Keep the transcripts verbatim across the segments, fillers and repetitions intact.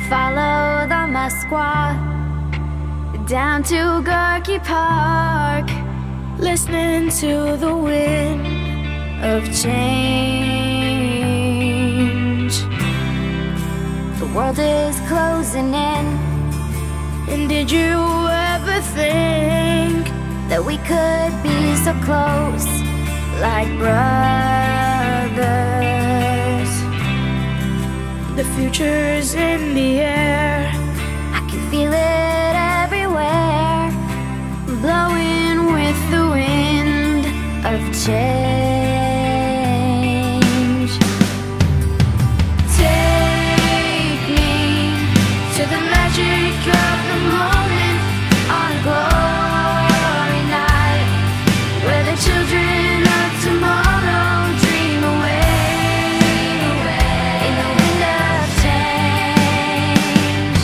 follow the Moskva down to Gorky Park, listening to the wind of change. The world is closing in, and did you ever think that we could be so close, like brothers? The future's in the air, I can feel it everywhere, blowing with the wind of change. Take me to the magic of the moment on a glory night, where the children of tomorrow dream away in the wind of change.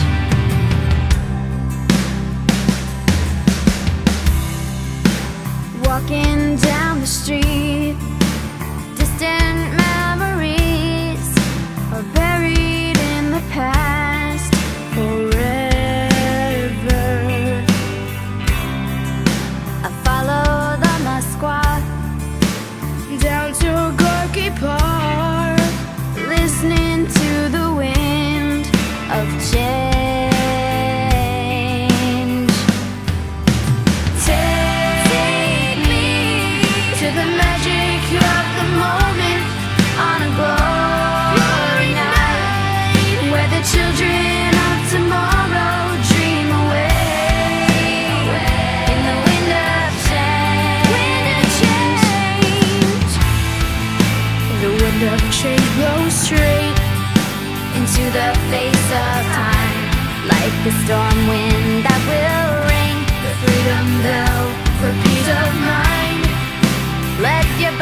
Walking down the street, distant memories are buried in the past forever. I follow the Moskva Down to Gorky Park, listening to the wind of change. take me to the magic of the moment on a glory night, where the children of tomorrow dream away in the wind of change. The wind of change blows straight Into the face of time, like a storm wind that will ring the freedom bell for peace of mind. Let your